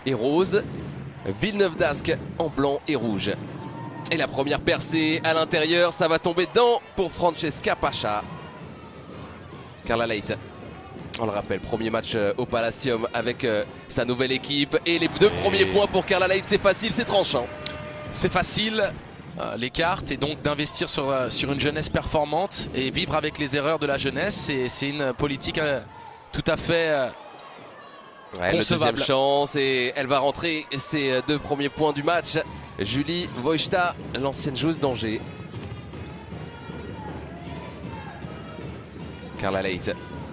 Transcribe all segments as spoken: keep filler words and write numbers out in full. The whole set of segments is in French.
et rose. Villeneuve d'Ascq en blanc et rouge. Et la première percée à l'intérieur, ça va tomber dedans pour Francesca Pacha. Carla Leight, on le rappelle, premier match au Palacium avec sa nouvelle équipe. Et les deux premiers points pour Carla Leight, c'est facile, c'est tranchant. C'est facile, euh, les cartes, et donc d'investir sur, euh, sur une jeunesse performante et vivre avec les erreurs de la jeunesse. C'est une politique euh, tout à fait euh, ouais, le deuxième chance et elle va rentrer ses deux premiers points du match. Julie Wojta, l'ancienne joueuse d'Angers. Carla Leight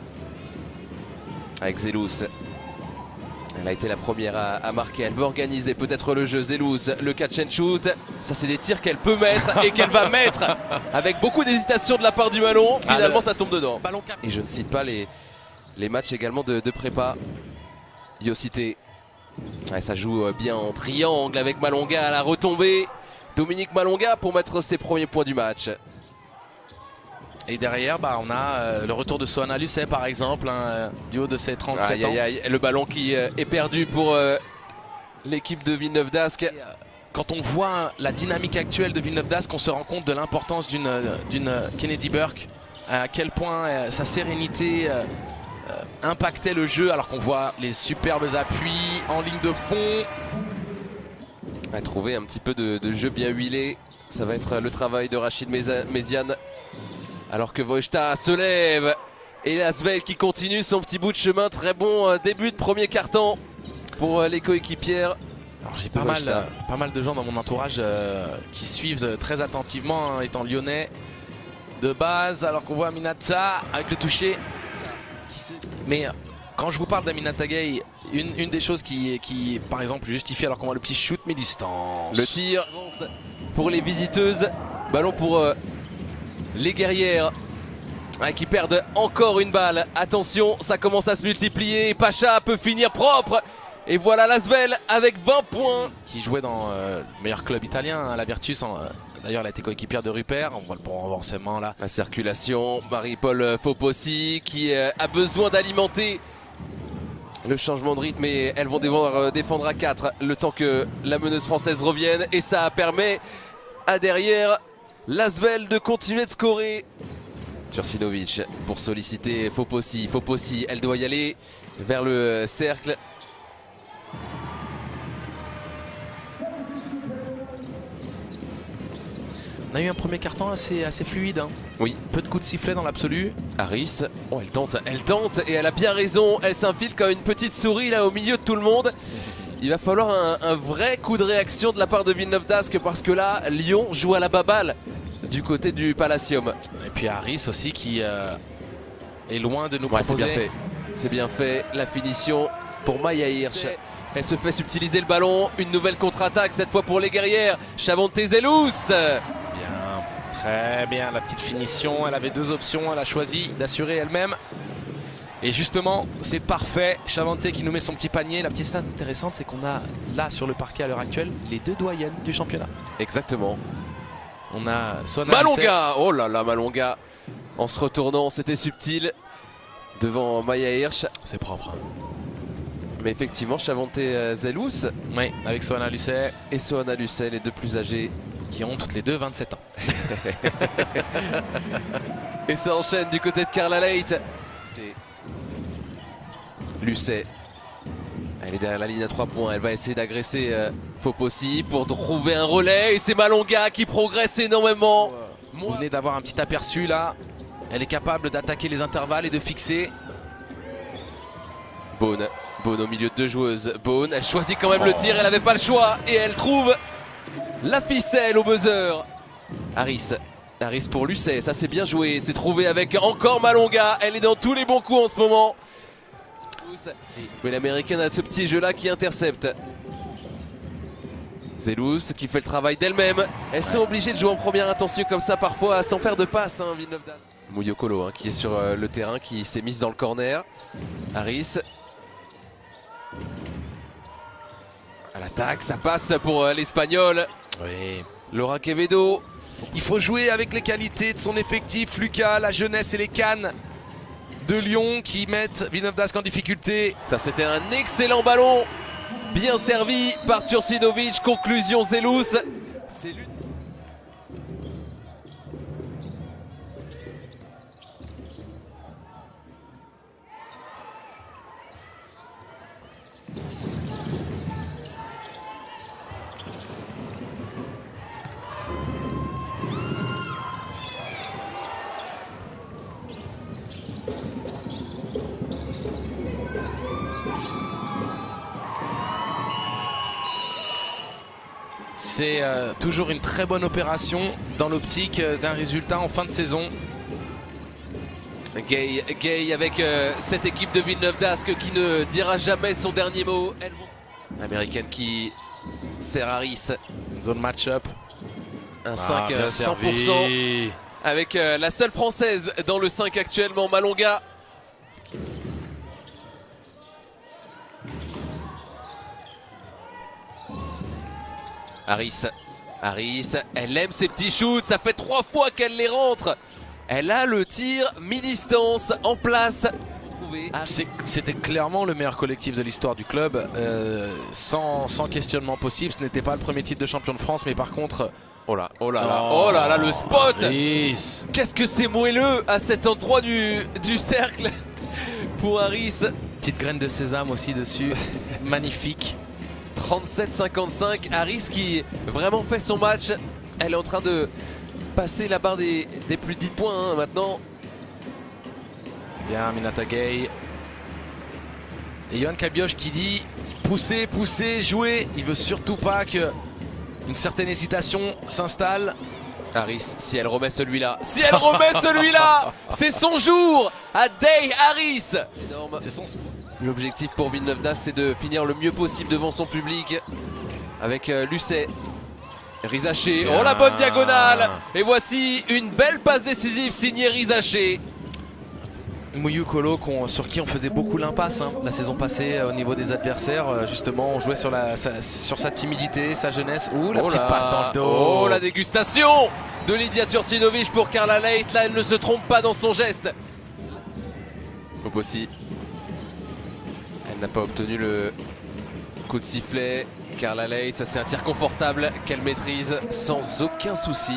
avec Zelous. Elle a été la première à, à marquer. Elle veut organiser peut-être le jeu. Zelous, le catch and shoot. Ça, c'est des tirs qu'elle peut mettre et qu'elle va mettre avec beaucoup d'hésitation de la part du ballon. Finalement, ah, le... ça tombe dedans. Ballon et je ne cite pas les, les matchs également de, de prépa. Yocité. Ouais, ça joue bien en triangle avec Malonga à la retombée. Dominique Malonga pour mettre ses premiers points du match. Et derrière, bah, on a euh, le retour de Soana Lucet par exemple, hein, du haut de ses trente-sept aïe, ans. Aïe, aïe. Le ballon qui euh, est perdu pour euh, l'équipe de Villeneuve d'Ascq. Euh, quand on voit la dynamique actuelle de Villeneuve d'Ascq, on se rend compte de l'importance d'une d'une Kennedy Burke, à quel point euh, sa sérénité euh, euh, impactait le jeu, alors qu'on voit les superbes appuis en ligne de fond. On va trouver un petit peu de, de jeu bien huilé. Ça va être le travail de Rachid Méziane. Alors que Wojta se lève et Lasvel qui continue son petit bout de chemin. Très bon début de premier quart-temps pour les coéquipières. Alors j'ai pas mal, euh, pas mal de gens dans mon entourage euh, qui suivent très attentivement, hein, étant lyonnais de base. Alors qu'on voit Aminata avec le toucher. Mais quand je vous parle d'Aminata Gueye, une, une des choses qui, qui par exemple justifie, alors qu'on voit le petit shoot mi-distance. Le tir pour les visiteuses. Ballon pour... Euh, les guerrières hein, qui perdent encore une balle. Attention, ça commence à se multiplier. Pacha peut finir propre. Et voilà Lasvel avec vingt points. Qui jouait dans euh, le meilleur club italien, hein, la Virtus. Euh, D'ailleurs, elle a été coéquipière de Rupert. On voit le bon renversement là. La circulation. Marie-Paul Fopossi qui euh, a besoin d'alimenter le changement de rythme. Et elles vont devoir euh, défendre à quatre le temps que la meneuse française revienne. Et ça permet à derrière Lasvel de continuer de scorer. Tursinovic pour solliciter Fopossi. Fopossi, elle doit y aller vers le cercle. On a eu un premier carton assez, assez fluide. Hein. Oui. Peu de coups de sifflet dans l'absolu. Harris, oh, elle tente, elle tente et elle a bien raison. Elle s'infile comme une petite souris là au milieu de tout le monde. Il va falloir un, un vrai coup de réaction de la part de Villeneuve d'Ascq parce que là, Lyon joue à la baballe du côté du Palacium. Et puis Harris aussi qui euh, est loin de nous ouais, proposer. C'est bien fait. C'est bien fait. La finition pour Maya Hirsch. Elle se fait subtiliser le ballon. Une nouvelle contre-attaque cette fois pour les guerrières. Chavante Zelous. Bien, très bien. La petite finition. Elle avait deux options. Elle a choisi d'assurer elle-même. Et justement, c'est parfait. Chavante qui nous met son petit panier. La petite stat intéressante, c'est qu'on a là sur le parquet à l'heure actuelle les deux doyennes du championnat. Exactement. On a Soana Malonga. Oh là là, Malonga. En se retournant, c'était subtil. Devant Maya Hirsch. C'est propre. Hein. Mais effectivement, Chavante Zelous. Oui, avec Soana Lucet. Et Soana Lucet, les deux plus âgés. Qui ont toutes les deux vingt-sept ans. Et ça enchaîne du côté de Carla Leight. Lucet. Elle est derrière la ligne à trois points. Elle va essayer d'agresser euh, Fopossi pour trouver un relais. Et c'est Malonga qui progresse énormément. Vous venez d'avoir un petit aperçu là. Elle est capable d'attaquer les intervalles et de fixer. Beaune. Beaune au milieu de deux joueuses. Beaune, elle choisit quand même oh. le tir. Elle n'avait pas le choix. Et elle trouve la ficelle au buzzer. Harris. Harris pour Lucet. Ça c'est bien joué. C'est trouvé avec encore Malonga. Elle est dans tous les bons coups en ce moment. Mais l'américaine a ce petit jeu là qui intercepte. Zelous qui fait le travail d'elle-même. Elles sont obligées de jouer en première intention comme ça parfois sans faire de passe. Hein, Villeneuve d'Ascq. Mouyokolo hein, qui est sur euh, le terrain, qui s'est mise dans le corner. Harris. À l'attaque, ça passe pour euh, l'Espagnol. Oui. Laura Quevedo. Il faut jouer avec les qualités de son effectif. Lucas, la jeunesse et les cannes de Lyon qui mettent Villeneuve d'Ascq en difficulté. Ça c'était un excellent ballon bien servi par Turcinovic. Conclusion Zelous. C'est l'une. C'est euh, toujours une très bonne opération dans l'optique euh, d'un résultat en fin de saison. Gay, Gay avec euh, cette équipe de Villeneuve d'Ascq qui ne dira jamais son dernier mot. Elles vont... Américaine qui sert Harris. Zone match-up. Un ah, cinq euh, cent pour cent avec euh, la seule française dans le cinq actuellement, Malonga. Harris, Harris, elle aime ses petits shoots, ça fait trois fois qu'elle les rentre. Elle a le tir mi-distance en place. C'était clairement le meilleur collectif de l'histoire du club, euh, sans, sans questionnement possible. Ce n'était pas le premier titre de champion de France, mais par contre... Oh là, oh là là, oh là là, le spot. Harris. Qu'est-ce que c'est moelleux à cet endroit du, du cercle pour Harris. Petite graine de sésame aussi dessus, magnifique. trente-sept cinquante-cinq, Harris qui vraiment fait son match. Elle est en train de passer la barre des, des plus de dix points hein, maintenant. Bien Aminata Gay. Et Yohan Cabios qui dit pousser, pousser, jouer. Il veut surtout pas que une certaine hésitation s'installe. Harris, si elle remet celui-là, si elle remet celui-là, c'est son jour à Day Harris. C'est son... L'objectif pour Villeneuve d'Ascq, c'est de finir le mieux possible devant son public avec euh, Lucet. Rizaché, oh la bonne diagonale. Et voici une belle passe décisive signée Rizaché. Mouyou Kolo sur qui on faisait beaucoup l'impasse hein, la saison passée euh, au niveau des adversaires. Euh, justement, on jouait sur, la, sa, sur sa timidité, sa jeunesse. Ouh, la oh petite là, passe dans le dos. Oh, la dégustation de Lydia Turcinovic pour Carla Leight. Là, elle ne se trompe pas dans son geste. Fopossi. Elle n'a pas obtenu le coup de sifflet. Carla Leight, ça c'est un tir confortable qu'elle maîtrise sans aucun souci.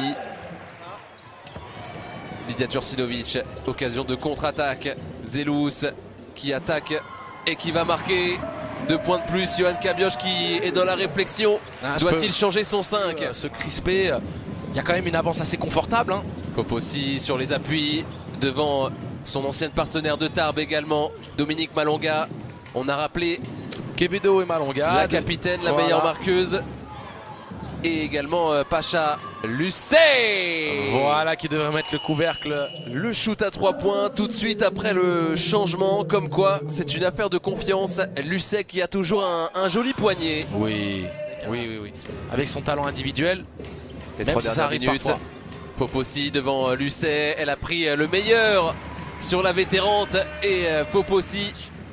Lydia Turcinovic, occasion de contre-attaque. Zelous qui attaque et qui va marquer. Deux points de plus. Yohan Cabios qui est dans la réflexion. Ah, doit-il changer son cinq? euh, Se crisper. Il y a quand même une avance assez confortable. Hein. Fopossi sur les appuis devant son ancienne partenaire de Tarbes également, Dominique Malonga. On a rappelé Quevedo et Malonga, la capitaine, la voilà. meilleure marqueuse. Et également euh, Pacha Lucet. Voilà qui devrait mettre le couvercle. Le shoot à trois points tout de suite après le changement. Comme quoi c'est une affaire de confiance. Lucet qui a toujours un, un joli poignet. Oui, oui, oui, oui. Avec son talent individuel. Les trois si dernières minutes. Fopossi devant Lucet. Elle a pris le meilleur sur la vétérante. Et Fopossi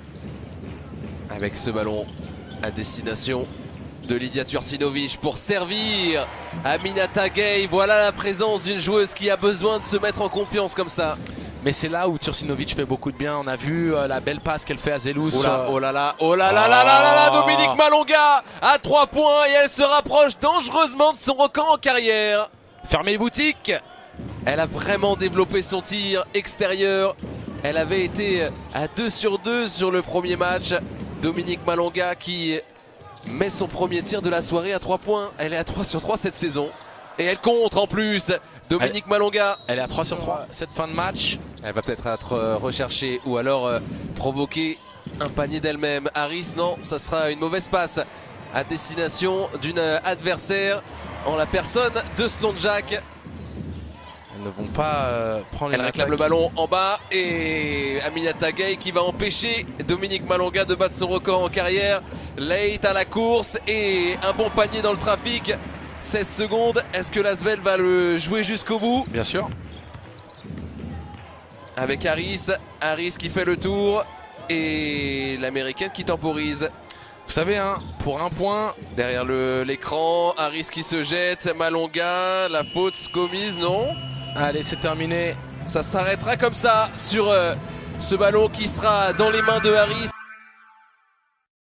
avec ce ballon à destination de Lydia Turcinovic pour servir Aminata Gay. Voilà la présence d'une joueuse qui a besoin de se mettre en confiance comme ça. Mais c'est là où Turcinovic fait beaucoup de bien. On a vu euh, la belle passe qu'elle fait à Zelous. Oh là, oh là là, oh là là là là là là, Dominique Malonga à trois points et elle se rapproche dangereusement de son record en carrière. Fermez les boutiques. Elle a vraiment développé son tir extérieur. Elle avait été à deux sur deux sur le premier match. Dominique Malonga qui met son premier tir de la soirée à trois points. Elle est à trois sur trois cette saison. Et elle contre en plus. Dominique elle, Malonga. Elle est à trois sur trois cette fin de match. Elle va peut-être être recherchée ou alors euh, provoquer un panier d'elle-même. Harris, non, ça sera une mauvaise passe à destination d'une adversaire en la personne de Slonjak. Elles ne vont pas euh, prendre Elle réclame le ballon en bas et Aminata Gay qui va empêcher Dominique Malonga de battre son record en carrière. Leight à la course et un bon panier dans le trafic. seize secondes. Est-ce que l'Asvel va le jouer jusqu'au bout? Bien sûr. Avec Harris. Harris qui fait le tour et l'américaine qui temporise. Vous savez, hein, pour un point. Derrière l'écran, Harris qui se jette. Malonga, la faute commise, non? Allez, c'est terminé. Ça s'arrêtera comme ça sur euh, ce ballon qui sera dans les mains de Harris.